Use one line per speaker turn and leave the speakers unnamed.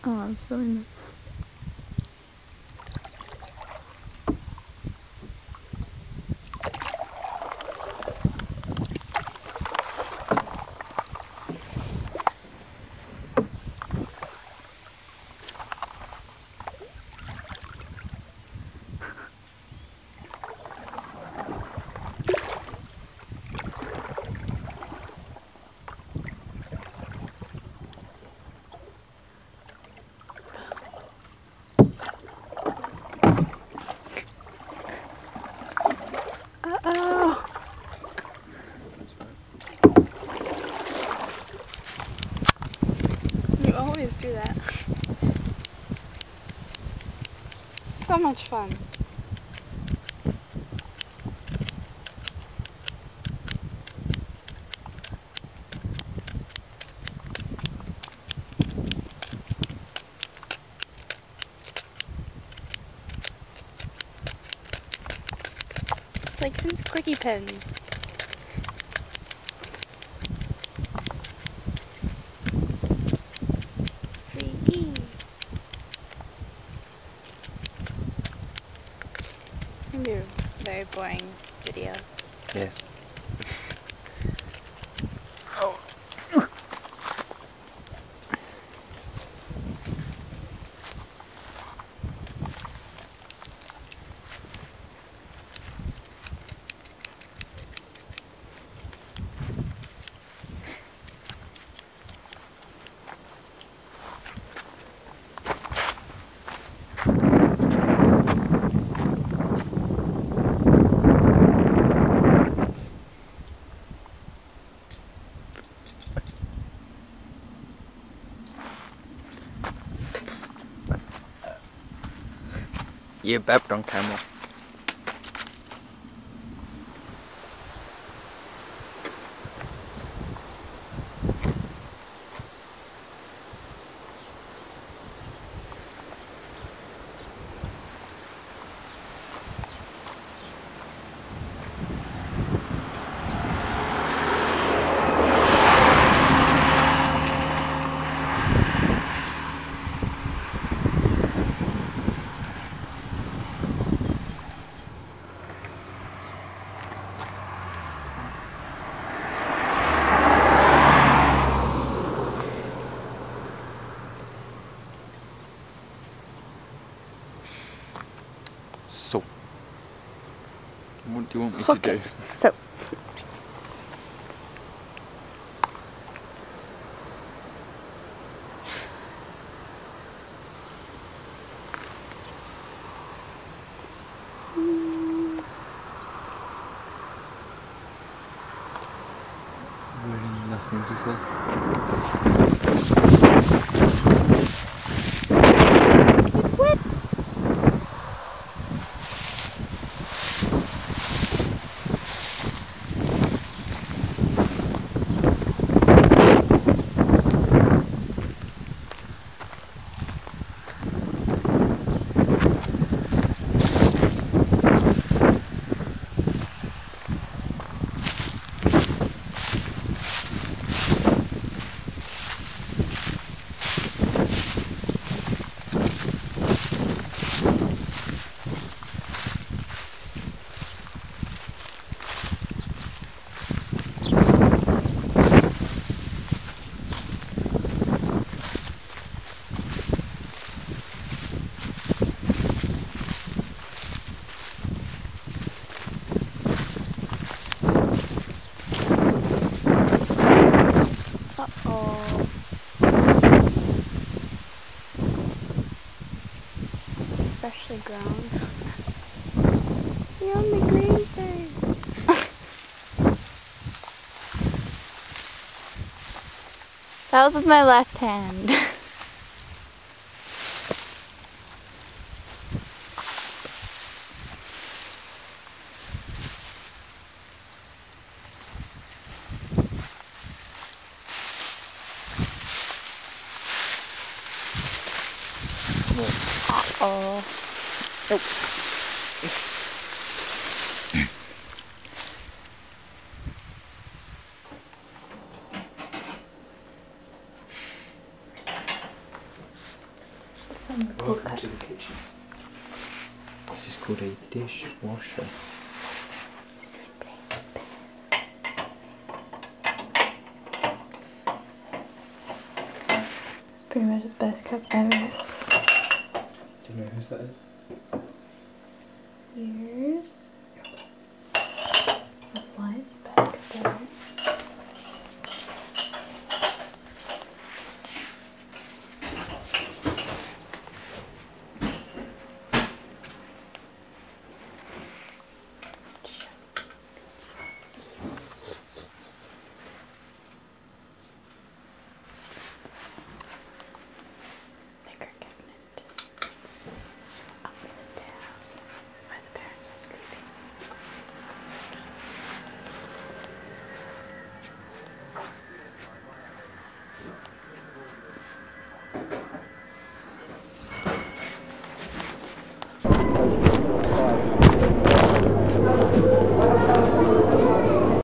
Oh, that's really nice. Uh-oh. You always do that. So much fun. It's like since clicky pens. Free. It's gonna be a very boring video.
Yes. You burped on camera. So, what do you want me to do?
So.
Really nothing to say.
It's wet. Uh-oh. It's freshly grown. You're on the green thing. That was with my left hand. Uh-oh. Nope.
to the kitchen. This is called a dishwasher.
It's pretty much the best cup ever.
Do you know whose that is?
Yours.